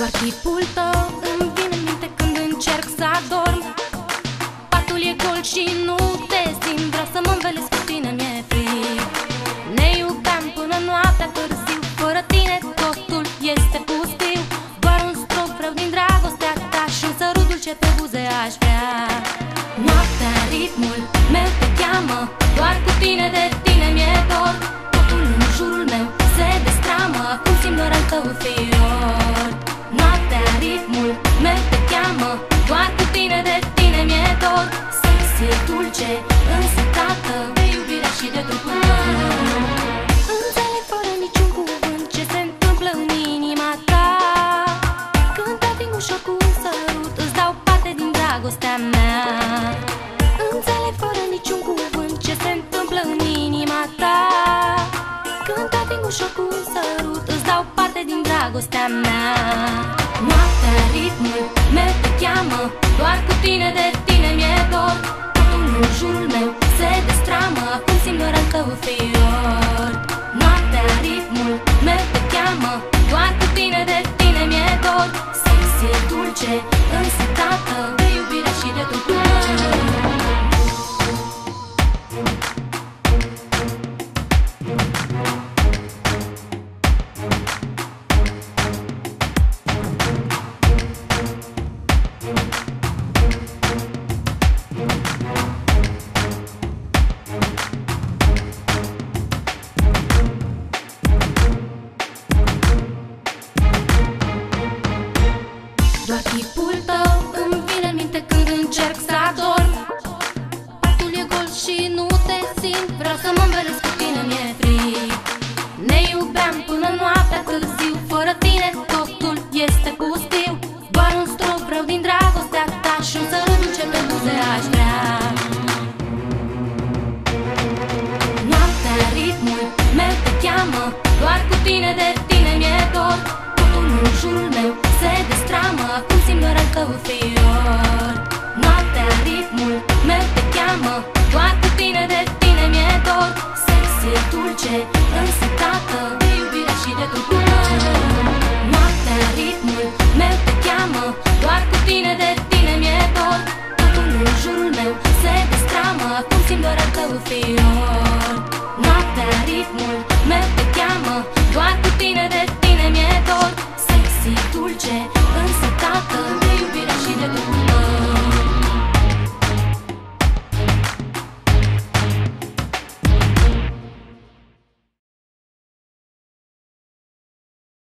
Doar chipul tău îmi vine în minte când încerc să adorm. Patul e gol și nu te simt, vreau să mă învelesc cu tine, mi-e frig. Ne iubeam până noaptea târziu, fără tine totul este pustiu. Doar un strop vreau din dragostea ta și un sărut dulce pe buze aș vrea. Noaptea, ritmul meu te cheamă, doar cu tine de tine mi-e dor. Totul în jurul meu se destramă, acum simt doar al tău fior. Noaptea, ritmul meu te cheamă, doar cu tine de tine mi-e dor. Sex e dulce, însătată de iubirea și de trupul tău. Înțeleg fără niciun cuvânt ce se întâmplă în inima ta. Când te ating ușor cu un sărut, îți dau parte din dragostea mea. Înțeleg fără niciun cuvânt ce se întâmplă în inima ta. Când te ating ușor cu un sărut, îți dau parte din dragostea mea. Noaptea, ritmul meu te cheamă, doar cu tine de tine mi-e dor. Totul în jurul meu se destramă, acum simt doar al tău fior. Noaptea, ritmul meu te cheamă, doar cu tine de tine mi-e dor. Sex e dulce, însătată de iubirea și de trupul tău. Doar chipul tău îmi vine în minte când încerc să adorm. Patul e gol și nu te simt, vreau să mă învelesc cu tine, mi-e frig. Ne iubeam până noaptea târziu, fără tine totul este pustiu. Doar un strop vreau din dragostea ta și un sărut dulce pe buze aș vrea. Noaptea, ritmul meu te cheamă, doar cu tine de tine mi-e dor. Totul în jurul meu se destramă, acum simt doar al tău fior. Noaptea, ritmul meu te cheamă, doar cu tine de tine mi-e dor. Sex e dulce, însătată de iubirea și de trupul tău. Noaptea, ritmul meu te cheamă, doar cu tine de tine mi-e dor. Totul în jurul meu se destramă, acum simt doar al tău fior. Noaptea, ritmul meu te cheamă, doar cu tine de tine mi-e dor. Sex e dulce,